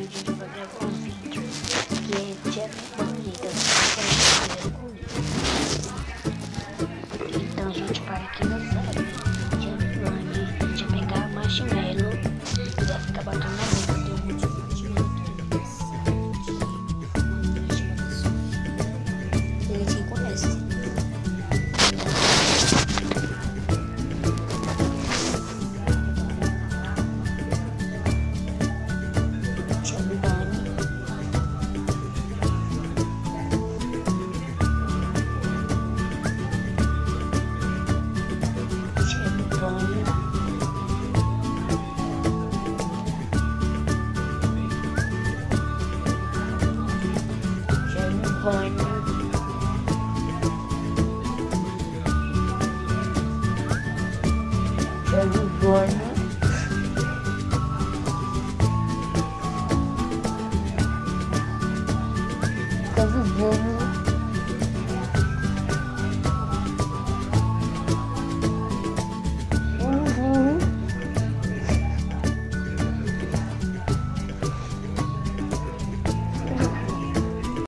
a gente vai gravar um vídeo que é Jeff Bunny da Então a gente, para quem não sabe, Jeff Bunny de pegar marshmallow e vai ficar batendo na boca. Tem um monte de gente que conhece. Tá vivendo